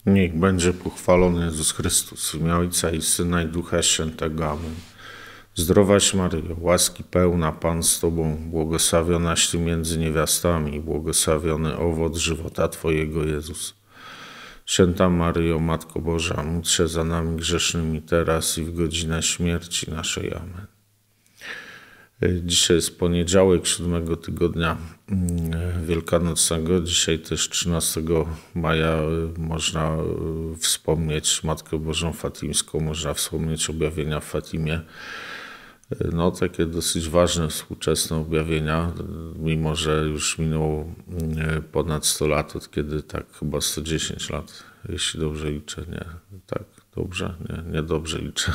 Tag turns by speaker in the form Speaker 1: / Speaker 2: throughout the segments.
Speaker 1: Niech będzie pochwalony Jezus Chrystus, w imię Ojca i Syna i Ducha Świętego. Amen. Zdrowaś Maryjo, łaski pełna, Pan z Tobą, błogosławionaś Ty między niewiastami i błogosławiony owoc żywota Twojego, Jezus. Święta Maryjo, Matko Boża, módl się za nami grzesznymi teraz i w godzinę śmierci naszej. Amen. Dzisiaj jest poniedziałek 7 tygodnia wielkanocnego. Dzisiaj też 13 maja można wspomnieć Matkę Bożą Fatimską, można wspomnieć objawienia w Fatimie. No, takie dosyć ważne, współczesne objawienia, mimo że już minęło ponad 100 lat, od kiedy tak chyba 110 lat, jeśli dobrze liczę, nie, tak, dobrze, nie dobrze liczę.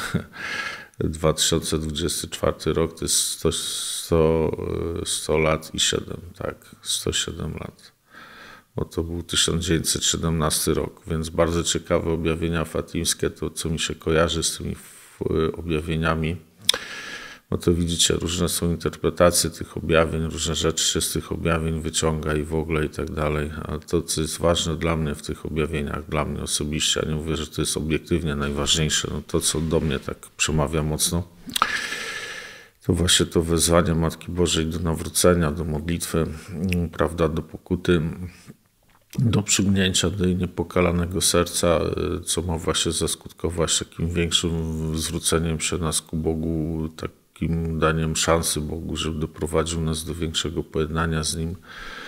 Speaker 1: 2024 rok to jest 100 lat i 7, tak, 107 lat, bo to był 1917 rok, więc bardzo ciekawe objawienia fatimskie, to co mi się kojarzy z tymi objawieniami. No to widzicie, różne są interpretacje tych objawień, różne rzeczy się z tych objawień wyciąga i w ogóle i tak dalej. Ale to, co jest ważne dla mnie w tych objawieniach, dla mnie osobiście, ja nie mówię, że to jest obiektywnie najważniejsze, no to, co do mnie tak przemawia mocno, to właśnie to wezwanie Matki Bożej do nawrócenia, do modlitwy, prawda, do pokuty, do przymknięcia do jej niepokalanego serca, co ma właśnie zaskutkować takim większym zwróceniem się nas ku Bogu, takim daniem szansy Bogu, żeby doprowadził nas do większego pojednania z Nim.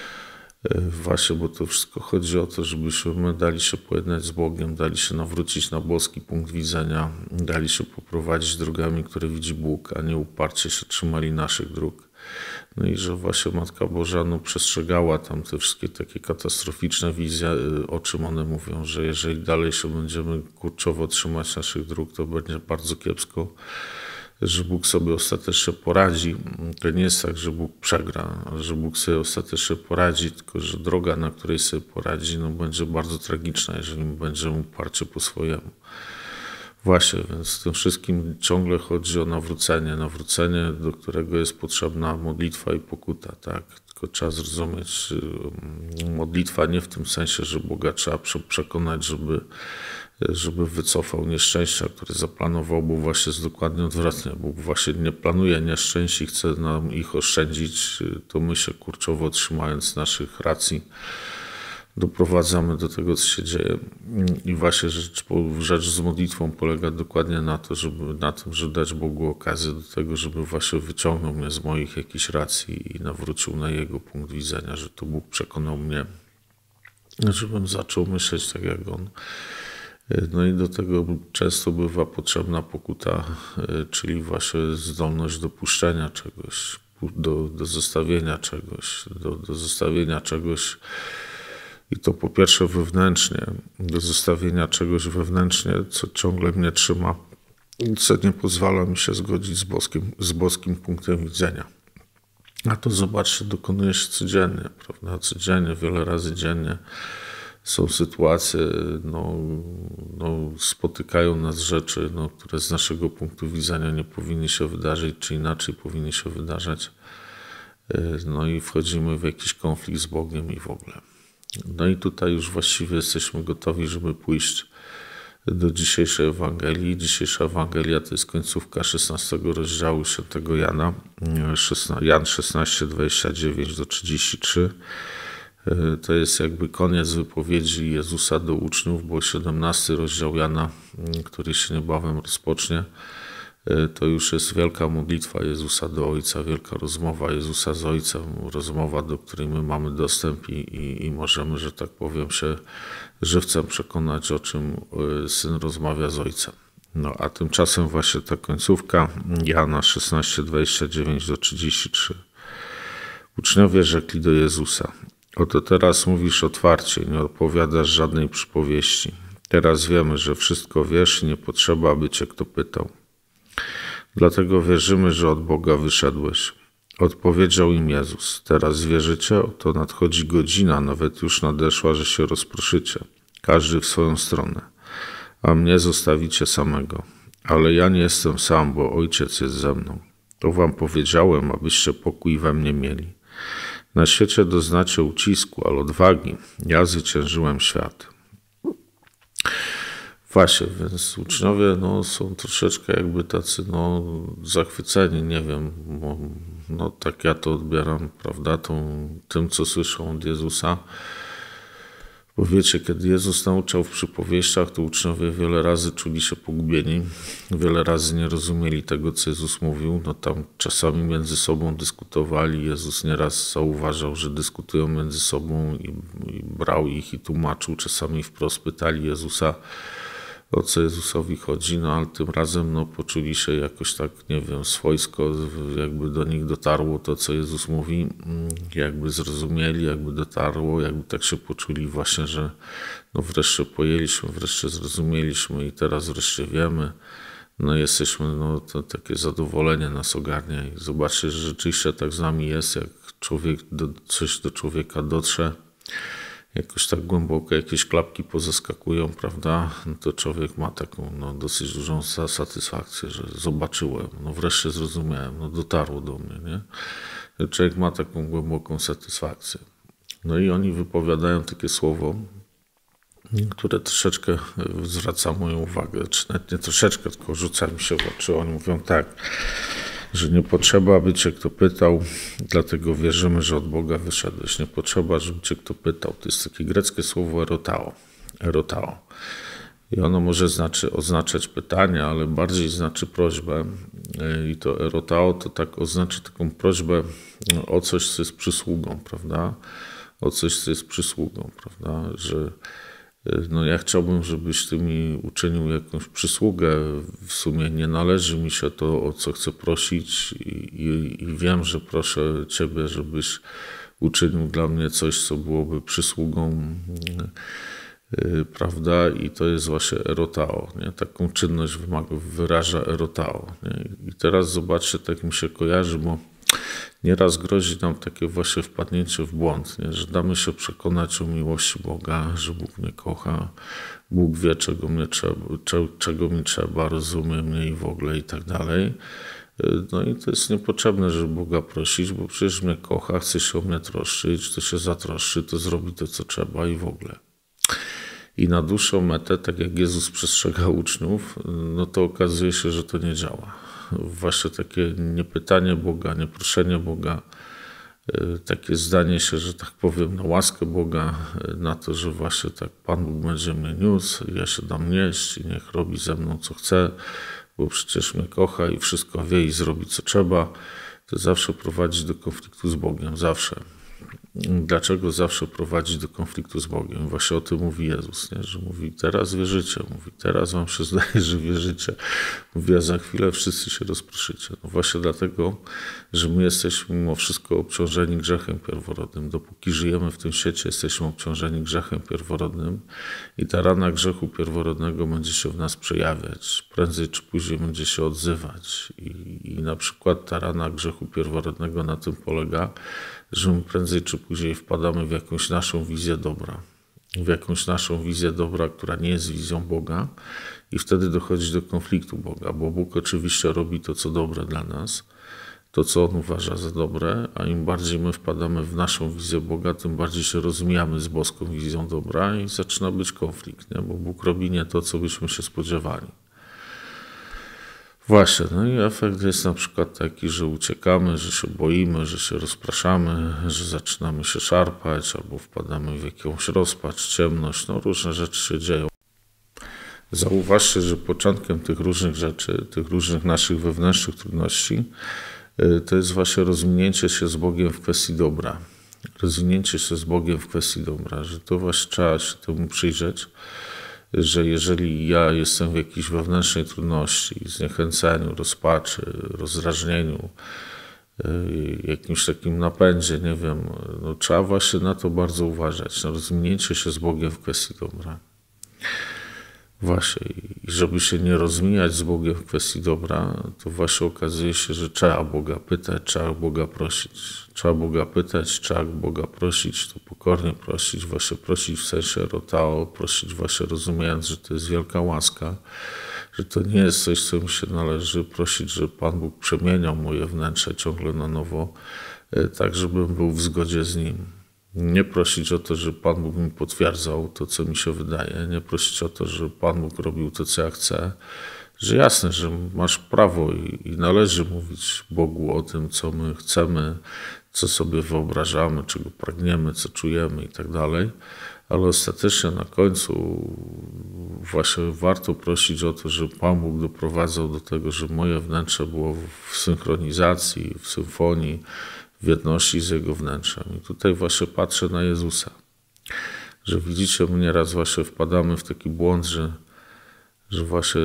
Speaker 1: Właśnie, bo to wszystko chodzi o to, żebyśmy dali się pojednać z Bogiem, dali się nawrócić na boski punkt widzenia, dali się poprowadzić drogami, które widzi Bóg, a nie uparcie się trzymali naszych dróg. No i że właśnie Matka Boża przestrzegała tam te wszystkie takie katastroficzne wizje, o czym one mówią, że jeżeli dalej się będziemy kurczowo trzymać naszych dróg, to będzie bardzo kiepsko, że Bóg sobie ostatecznie poradzi. To nie jest tak, że Bóg przegra, ale że Bóg sobie ostatecznie poradzi, tylko że droga, na której sobie poradzi, będzie bardzo tragiczna, jeżeli będziemy uparcie po swojemu. Właśnie, więc w tym wszystkim ciągle chodzi o nawrócenie, do którego jest potrzebna modlitwa i pokuta, tak? Tylko trzeba zrozumieć, modlitwa nie w tym sensie, że Boga trzeba przekonać, żeby wycofał nieszczęścia, które zaplanował, bo właśnie jest dokładnie odwrotnie. Bóg właśnie nie planuje nieszczęść i chce nam ich oszczędzić, to my się kurczowo trzymając naszych racji doprowadzamy do tego, co się dzieje. I właśnie rzecz z modlitwą polega dokładnie na tym, żeby dać Bogu okazję do tego, żeby właśnie wyciągnął mnie z moich jakichś racji i nawrócił na Jego punkt widzenia, że to Bóg przekonał mnie, żebym zaczął myśleć tak jak On. No i do tego często bywa potrzebna pokuta, czyli właśnie zdolność do puszczenia czegoś, do zostawienia czegoś, do zostawienia czegoś. I to po pierwsze wewnętrznie, do zostawienia czegoś wewnętrznie, co ciągle mnie trzyma, co nie pozwala mi się zgodzić z boskim punktem widzenia. A to zobaczcie, dokonuje się codziennie, prawda? Codziennie, wiele razy dziennie są sytuacje, spotykają nas rzeczy, które z naszego punktu widzenia nie powinny się wydarzyć, czy inaczej powinny się wydarzać. No i wchodzimy w jakiś konflikt z Bogiem i w ogóle. No i tutaj już właściwie jesteśmy gotowi, żeby pójść do dzisiejszej Ewangelii. Dzisiejsza Ewangelia to jest końcówka 16 rozdziału świętego Jana, Jan 16, 29-33. To jest jakby koniec wypowiedzi Jezusa do uczniów, bo 17 rozdział Jana, który się niebawem rozpocznie, to już jest wielka modlitwa Jezusa do Ojca, wielka rozmowa Jezusa z Ojcem, rozmowa, do której my mamy dostęp i możemy, że tak powiem, się żywcem przekonać, o czym Syn rozmawia z Ojcem. No a tymczasem właśnie ta końcówka Jana 16, 29-33. Uczniowie rzekli do Jezusa: oto teraz mówisz otwarcie, nie opowiadasz żadnej przypowieści. Teraz wiemy, że wszystko wiesz i nie potrzeba, aby cię kto pytał. Dlatego wierzymy, że od Boga wyszedłeś. Odpowiedział im Jezus: teraz wierzycie? Oto nadchodzi godzina, nawet już nadeszła, że się rozproszycie, każdy w swoją stronę, a mnie zostawicie samego. Ale ja nie jestem sam, bo Ojciec jest ze mną. To wam powiedziałem, abyście pokój we mnie mieli. Na świecie doznacie ucisku, ale odwagi. Ja zwyciężyłem świat. Właśnie, więc uczniowie są troszeczkę jakby tacy zachwyceni, nie wiem, bo tak ja to odbieram, prawda, tym co słyszą od Jezusa. Bo wiecie, kiedy Jezus nauczał w przypowieściach, to uczniowie wiele razy czuli się pogubieni, wiele razy nie rozumieli tego, co Jezus mówił. Tam czasami między sobą dyskutowali. Jezus nieraz zauważał, że dyskutują między sobą i brał ich i tłumaczył. Czasami wprost pytali Jezusa, o co Jezusowi chodzi, ale tym razem poczuli się jakoś tak, nie wiem, swojsko, jakby do nich dotarło to, co Jezus mówi, jakby zrozumieli, jakby dotarło, jakby tak się poczuli właśnie, że wreszcie pojęliśmy, wreszcie zrozumieliśmy i teraz wreszcie wiemy, jesteśmy, to takie zadowolenie nas ogarnia i zobaczcie, że rzeczywiście tak z nami jest, jak coś do człowieka dotrze, jakoś tak głęboko jakieś klapki pozaskakują, prawda, to człowiek ma taką dosyć dużą satysfakcję, że zobaczyłem, wreszcie zrozumiałem, dotarło do mnie, nie? Człowiek ma taką głęboką satysfakcję. I oni wypowiadają takie słowo, które troszeczkę zwraca moją uwagę, czy nawet nie troszeczkę, tylko rzuca mi się w oczy. Oni mówią tak, że nie potrzeba, aby cię kto pytał, dlatego wierzymy, że od Boga wyszedłeś. Nie potrzeba, żeby cię kto pytał. To jest takie greckie słowo erotao. I ono może oznaczać pytanie, ale bardziej znaczy prośbę. I to erotao to tak oznacza taką prośbę o coś, co jest przysługą, prawda? O coś, co jest przysługą, prawda? Że ja chciałbym, żebyś ty mi uczynił jakąś przysługę. W sumie nie należy mi się to, o co chcę prosić i wiem, że proszę ciebie, żebyś uczynił dla mnie coś, co byłoby przysługą, prawda? I to jest właśnie erotao, nie? Taką czynność wyraża erotao, nie? I teraz zobaczcie, tak mi się kojarzy, bo nieraz grozi nam takie właśnie wpadnięcie w błąd, nie? Że damy się przekonać o miłości Boga, że Bóg mnie kocha, Bóg wie, czego mi trzeba, rozumie mnie i w ogóle i tak dalej. I to jest niepotrzebne, żeby Boga prosić, bo przecież mnie kocha, chce się o mnie troszczyć, to się zatroszczy, to zrobi to, co trzeba i w ogóle. I na dłuższą metę, tak jak Jezus przestrzega uczniów, to okazuje się, że to nie działa. Właśnie takie niepytanie Boga, nieproszenie Boga, takie zdanie się, że tak powiem, na łaskę Boga, na to, że właśnie tak Pan Bóg będzie mnie niósł, ja się dam nieść i niech robi ze mną co chce, bo przecież mnie kocha i wszystko wie i zrobi co trzeba, to zawsze prowadzi do konfliktu z Bogiem, zawsze. Dlaczego zawsze prowadzi do konfliktu z Bogiem? Właśnie o tym mówi Jezus, nie? Że mówi, teraz wierzycie, mówi, teraz wam się zdaje, że wierzycie, mówi, a za chwilę wszyscy się rozproszycie. Właśnie dlatego, że my jesteśmy mimo wszystko obciążeni grzechem pierworodnym. Dopóki żyjemy w tym świecie, jesteśmy obciążeni grzechem pierworodnym i ta rana grzechu pierworodnego będzie się w nas przejawiać. Prędzej czy później będzie się odzywać. I na przykład ta rana grzechu pierworodnego na tym polega, że my prędzej czy później wpadamy w jakąś naszą wizję dobra. W jakąś naszą wizję dobra, która nie jest wizją Boga i wtedy dochodzi do konfliktu Boga, bo Bóg oczywiście robi to, co dobre dla nas, to, co On uważa za dobre, a im bardziej my wpadamy w naszą wizję Boga, tym bardziej się rozmijamy z boską wizją dobra i zaczyna być konflikt, nie? Bo Bóg robi nie to, co byśmy się spodziewali. Właśnie, i efekt jest na przykład taki, że uciekamy, że się boimy, że się rozpraszamy, że zaczynamy się szarpać albo wpadamy w jakąś rozpacz, ciemność, różne rzeczy się dzieją. Zauważcie, że początkiem tych różnych rzeczy, tych różnych naszych wewnętrznych trudności, to jest właśnie rozwinięcie się z Bogiem w kwestii dobra. Rozwinięcie się z Bogiem w kwestii dobra, że to właśnie trzeba się temu przyjrzeć, że jeżeli ja jestem w jakiejś wewnętrznej trudności, zniechęceniu, rozpaczy, rozdrażnieniu, jakimś takim napędzie, nie wiem, trzeba właśnie na to bardzo uważać, na rozwinięcie się z Bogiem w kwestii dobra. Właśnie, i żeby się nie rozmijać z Bogiem w kwestii dobra, to właśnie okazuje się, że trzeba Boga pytać, trzeba Boga prosić. Trzeba Boga pytać, trzeba Boga prosić, to pokornie prosić, właśnie prosić w sensie erotao, prosić właśnie rozumiejąc, że to jest wielka łaska, że to nie jest coś, co mi się należy, prosić, że Pan Bóg przemieniał moje wnętrze ciągle na nowo, tak żebym był w zgodzie z Nim. Nie prosić o to, że Pan Bóg mi potwierdzał to, co mi się wydaje. Nie prosić o to, że Pan Bóg robił to, co ja chcę. Że jasne, że masz prawo i należy mówić Bogu o tym, co my chcemy, co sobie wyobrażamy, czego pragniemy, co czujemy i tak dalej. Ale ostatecznie na końcu właśnie warto prosić o to, żeby Pan Bóg doprowadzał do tego, że moje wnętrze było w synchronizacji, w symfonii, w jedności z Jego wnętrzem. I tutaj właśnie patrzę na Jezusa. Że widzicie, my nieraz właśnie wpadamy w taki błąd, że właśnie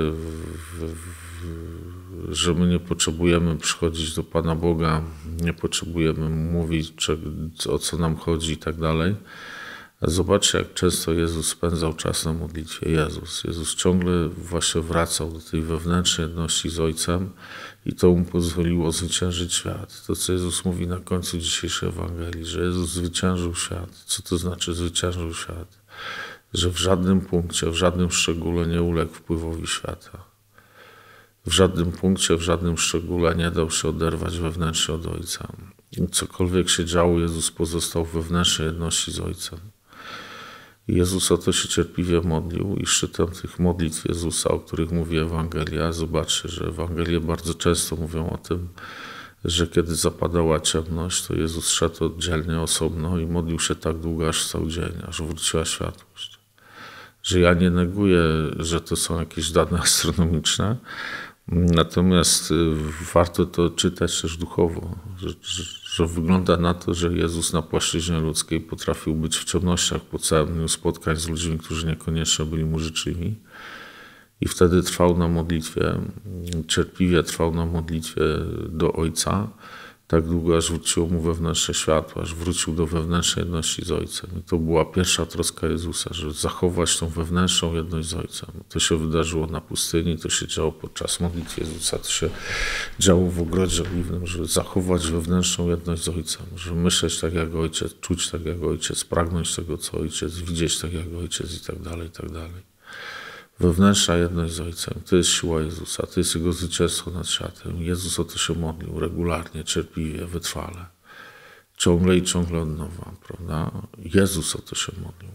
Speaker 1: że my nie potrzebujemy przychodzić do Pana Boga, nie potrzebujemy mówić, o co nam chodzi i tak dalej. A zobaczcie, jak często Jezus spędzał czas na modlitwie. Jezus ciągle właśnie wracał do tej wewnętrznej jedności z Ojcem i to mu pozwoliło zwyciężyć świat. To, co Jezus mówi na końcu dzisiejszej Ewangelii, że Jezus zwyciężył świat. Co to znaczy zwyciężył świat? Że w żadnym punkcie, w żadnym szczególe nie uległ wpływowi świata. W żadnym punkcie, w żadnym szczególe nie dał się oderwać wewnętrznie od Ojca. I cokolwiek się działo, Jezus pozostał w wewnętrznej jedności z Ojcem. I Jezus o to się cierpliwie modlił i szczytem tych modlitw Jezusa, o których mówi Ewangelia, zobaczcie, że Ewangelie bardzo często mówią o tym, że kiedy zapadała ciemność, to Jezus szedł oddzielnie, osobno i modlił się tak długo, aż cały dzień, aż wróciła światłość. Że ja nie neguję, że to są jakieś dane astronomiczne, natomiast warto to czytać też duchowo, że wygląda na to, że Jezus na płaszczyźnie ludzkiej potrafił być w ciemnościach po całym dniu spotkań z ludźmi, którzy niekoniecznie byli mu życzliwi. I wtedy trwał na modlitwie, cierpliwie trwał na modlitwie do Ojca, tak długo, aż wróciło mu wewnętrzne światło, aż wrócił do wewnętrznej jedności z Ojcem. I to była pierwsza troska Jezusa, żeby zachować tą wewnętrzną jedność z Ojcem. To się wydarzyło na pustyni, to się działo podczas modlitwy Jezusa, to się działo w ogrodzie oliwnym, żeby zachować wewnętrzną jedność z Ojcem, żeby myśleć tak jak Ojciec, czuć tak jak Ojciec, pragnąć tego, co Ojciec, widzieć tak jak Ojciec i tak dalej, i tak dalej. Wewnętrzna jedność z Ojcem, to jest siła Jezusa, to jest Jego zwycięstwo nad światem. Jezus o to się modlił regularnie, cierpliwie, wytrwale. Ciągle i ciągle od nowa, prawda? Jezus o to się modlił.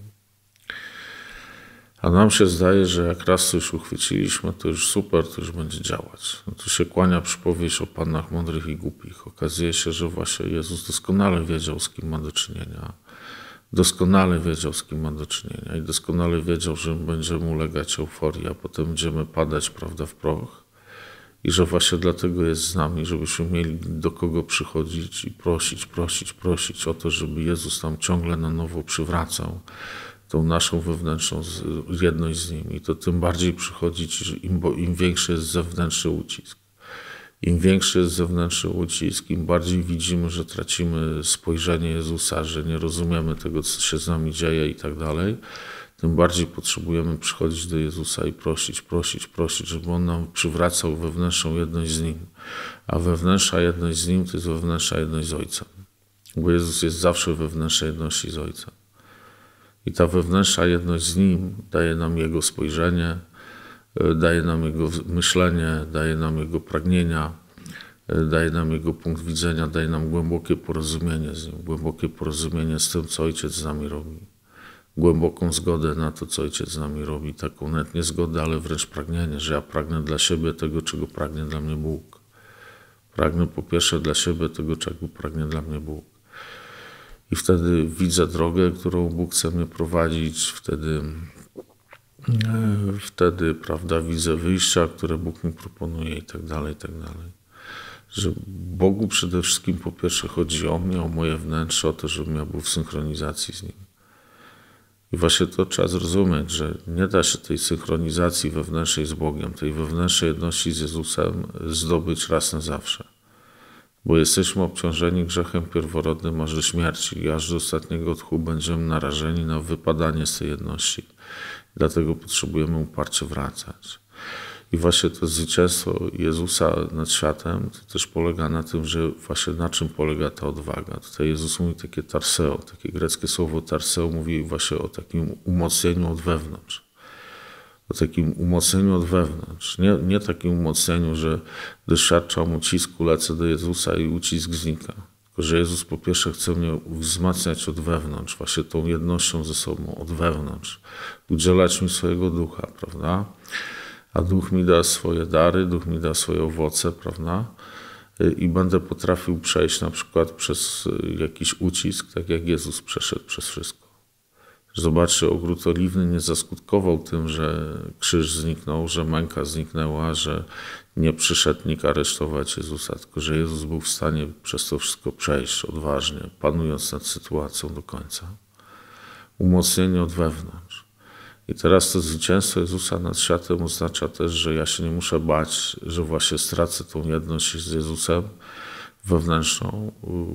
Speaker 1: A nam się zdaje, że jak raz coś uchwyciliśmy, to już super, to już będzie działać. No tu się kłania przypowieść o panach mądrych i głupich. Okazuje się, że właśnie Jezus doskonale wiedział, z kim ma do czynienia. Doskonale wiedział, z kim ma do czynienia i doskonale wiedział, że będziemy ulegać euforii, a potem będziemy padać, prawda, w proch. I że właśnie dlatego jest z nami, żebyśmy mieli do kogo przychodzić i prosić o to, żeby Jezus nam ciągle na nowo przywracał tą naszą wewnętrzną jedność z Nim. I to tym bardziej przychodzić, im większy jest zewnętrzny ucisk. Im większy jest zewnętrzny ucisk, im bardziej widzimy, że tracimy spojrzenie Jezusa, że nie rozumiemy tego, co się z nami dzieje i tak dalej, tym bardziej potrzebujemy przychodzić do Jezusa i prosić, żeby On nam przywracał wewnętrzną jedność z Nim. A wewnętrzna jedność z Nim to jest wewnętrzna jedność z Ojcem. Bo Jezus jest zawsze w wewnętrznej jedności z Ojcem. I ta wewnętrzna jedność z Nim daje nam Jego spojrzenie, daje nam Jego myślenie, daje nam Jego pragnienia, daje nam Jego punkt widzenia, daje nam głębokie porozumienie z Nim, głębokie porozumienie z tym, co Ojciec z nami robi. Głęboką zgodę na to, co Ojciec z nami robi, taką nawet nie zgodę, ale wręcz pragnienie, że ja pragnę dla siebie tego, czego pragnie dla mnie Bóg. Pragnę po pierwsze dla siebie tego, czego pragnie dla mnie Bóg. I wtedy widzę drogę, którą Bóg chce mnie prowadzić, wtedy, prawda, widzę wyjścia, które Bóg mi proponuje i tak dalej, i tak dalej. Że Bogu przede wszystkim po pierwsze chodzi o mnie, o moje wnętrze, o to, żebym ja był w synchronizacji z Nim. I właśnie to trzeba zrozumieć, że nie da się tej synchronizacji wewnętrznej z Bogiem, tej wewnętrznej jedności z Jezusem zdobyć raz na zawsze. Bo jesteśmy obciążeni grzechem pierworodnym aż do śmierci i aż do ostatniego tchu będziemy narażeni na wypadanie z tej jedności. Dlatego potrzebujemy uparcie wracać. I właśnie to zwycięstwo Jezusa nad światem to też polega na tym, że właśnie na czym polega ta odwaga. Tutaj Jezus mówi takie tarseo, takie greckie słowo tarseo mówi właśnie o takim umocnieniu od wewnątrz. O takim umocnieniu od wewnątrz. Nie takim umocnieniu, że doświadczam ucisku, lecę do Jezusa i ucisk znika. Tylko że Jezus po pierwsze chce mnie wzmacniać od wewnątrz, właśnie tą jednością ze sobą, od wewnątrz. Udzielać mi swojego ducha, prawda? A duch mi da swoje dary, duch mi da swoje owoce, prawda? I będę potrafił przejść na przykład przez jakiś ucisk, tak jak Jezus przeszedł przez wszystko. Zobaczcie, ogród oliwny nie zaskutkował tym, że krzyż zniknął, że męka zniknęła, że nie przyszedł nikt aresztować Jezusa, tylko że Jezus był w stanie przez to wszystko przejść odważnie, panując nad sytuacją do końca. Umocnienie od wewnątrz. I teraz to zwycięstwo Jezusa nad światem oznacza też, że ja się nie muszę bać, że właśnie stracę tą jedność z Jezusem wewnętrzną,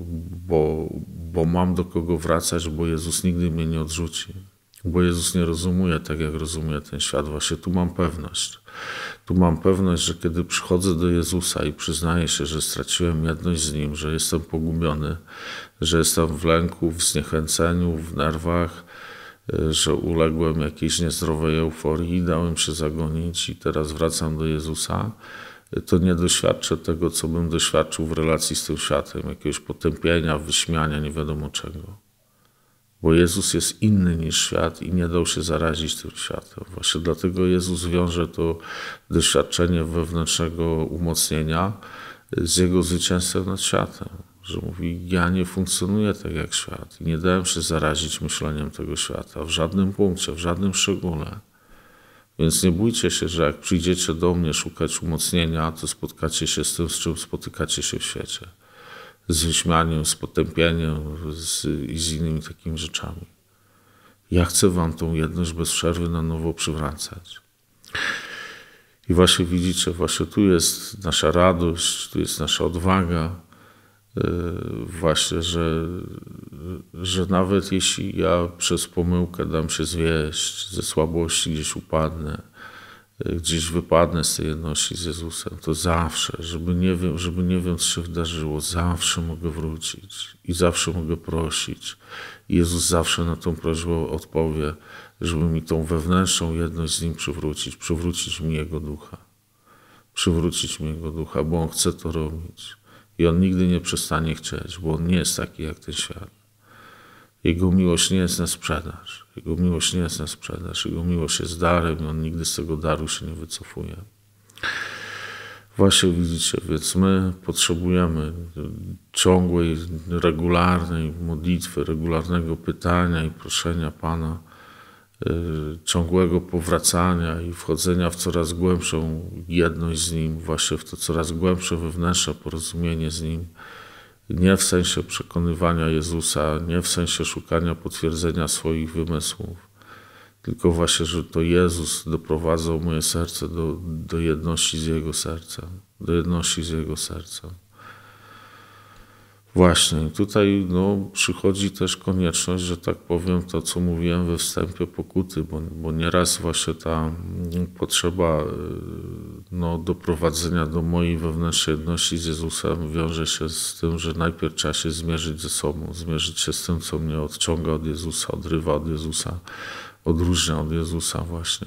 Speaker 1: bo mam do kogo wracać, bo Jezus nigdy mnie nie odrzuci. Bo Jezus nie rozumie tak, jak rozumie ten świat. Właśnie tu mam pewność. Tu mam pewność, że kiedy przychodzę do Jezusa i przyznaję się, że straciłem jedność z Nim, że jestem pogubiony, że jestem w lęku, w zniechęceniu, w nerwach, że uległem jakiejś niezdrowej euforii, dałem się zagonić i teraz wracam do Jezusa, to nie doświadczę tego, co bym doświadczył w relacji z tym światem, jakiegoś potępienia, wyśmiania, nie wiadomo czego. Bo Jezus jest inny niż świat i nie dał się zarazić tym światem. Właśnie dlatego Jezus wiąże to doświadczenie wewnętrznego umocnienia z Jego zwycięstwem nad światem. Że mówi, ja nie funkcjonuję tak jak świat i nie dałem się zarazić myśleniem tego świata w żadnym punkcie, w żadnym szczególe. Więc nie bójcie się, że jak przyjdziecie do mnie szukać umocnienia, to spotkacie się z tym, z czym spotykacie się w świecie. Z wyśmianiem, z potępieniem i z innymi takimi rzeczami. Ja chcę wam tą jedność bez przerwy na nowo przywracać. I właśnie widzicie, właśnie tu jest nasza radość, tu jest nasza odwaga. Właśnie, że nawet jeśli ja przez pomyłkę dam się zwieść, ze słabości gdzieś upadnę, gdzieś wypadnę z tej jedności z Jezusem, to zawsze, żeby nie wiem, co się wydarzyło, zawsze mogę wrócić i zawsze mogę prosić. I Jezus zawsze na tą prośbę odpowie, żeby mi tą wewnętrzną jedność z Nim przywrócić mi Jego ducha. Przywrócić mi Jego ducha, bo On chce to robić. I On nigdy nie przestanie chcieć, bo On nie jest taki jak ten świat. Jego miłość nie jest na sprzedaż. Jego miłość nie jest na sprzedaż. Jego miłość jest darem i On nigdy z tego daru się nie wycofuje. Właśnie widzicie, więc my potrzebujemy ciągłej, regularnej modlitwy, regularnego pytania i proszenia Pana, ciągłego powracania i wchodzenia w coraz głębszą jedność z Nim, właśnie w to coraz głębsze wewnętrzne porozumienie z Nim. Nie w sensie przekonywania Jezusa, nie w sensie szukania potwierdzenia swoich wymysłów, tylko właśnie, że to Jezus doprowadzał moje serce do jedności z Jego sercem, do jedności z Jego sercem. Właśnie, tutaj przychodzi też konieczność, że tak powiem, to co mówiłem we wstępie, pokuty, bo nieraz właśnie ta potrzeba doprowadzenia do mojej wewnętrznej jedności z Jezusem wiąże się z tym, że najpierw trzeba się zmierzyć ze sobą, zmierzyć się z tym, co mnie odciąga od Jezusa, odrywa od Jezusa, odróżnia od Jezusa właśnie.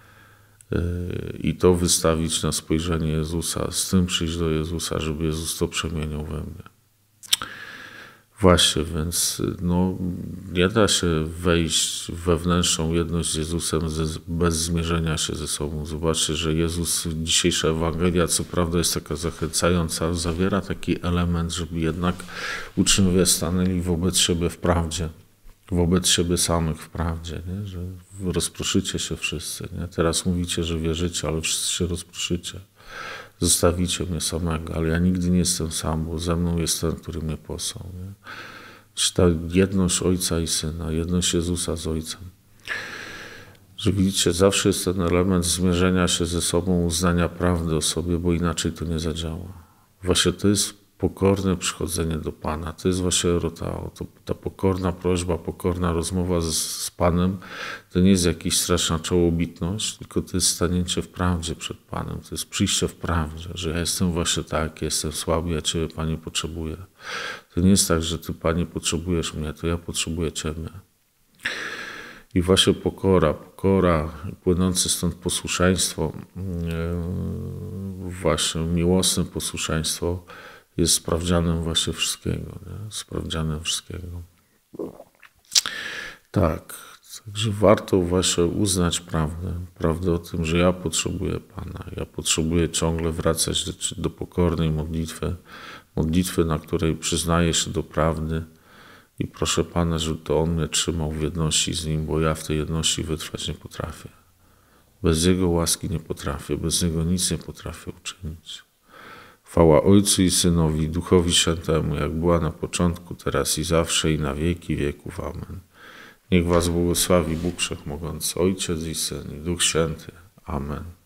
Speaker 1: I to wystawić na spojrzenie Jezusa, z tym przyjść do Jezusa, żeby Jezus to przemienił we mnie. Właśnie, więc nie da się wejść w wewnętrzną jedność z Jezusem bez zmierzenia się ze sobą. Zobaczcie, że Jezus, dzisiejsza Ewangelia, co prawda jest taka zachęcająca, zawiera taki element, żeby jednak uczniowie stanęli wobec siebie w prawdzie, wobec siebie samych w prawdzie, nie? Że rozproszycie się wszyscy. Nie? Teraz mówicie, że wierzycie, ale wszyscy się rozproszycie. Zostawicie mnie samego, ale ja nigdy nie jestem sam, bo ze mną jest ten, który mnie posłał. Nie? Czy ta jedność Ojca i Syna, jedność Jezusa z Ojcem. Że widzicie, zawsze jest ten element zmierzenia się ze sobą, uznania prawdy o sobie, bo inaczej to nie zadziała. Właśnie to jest pokorne przychodzenie do Pana. To jest właśnie erotao. Ta pokorna prośba, pokorna rozmowa z Panem, to nie jest jakaś straszna czołobitność, tylko to jest stanięcie w prawdzie przed Panem. To jest przyjście w prawdzie, że ja jestem właśnie tak, jestem słaby, ja Ciebie, Panie, potrzebuję. To nie jest tak, że Ty, Panie, potrzebujesz mnie, to ja potrzebuję Ciebie. I właśnie pokora, płynące stąd posłuszeństwo, właśnie miłosne posłuszeństwo, jest sprawdzianem właśnie wszystkiego. Nie? Sprawdzianem wszystkiego. Tak, także warto właśnie uznać prawdę o tym, że ja potrzebuję Pana. Ja potrzebuję ciągle wracać do pokornej modlitwy, na której przyznaję się do prawdy i proszę Pana, żeby to On mnie trzymał w jedności z Nim, bo ja w tej jedności wytrwać nie potrafię. Bez Jego łaski nie potrafię, bez Niego nic nie potrafię uczynić. Chwała Ojcu i Synowi, Duchowi Świętemu, jak była na początku, teraz i zawsze, i na wieki wieków. Amen. Niech was błogosławi Bóg Wszechmogący, Ojciec i Syn, i Duch Święty. Amen.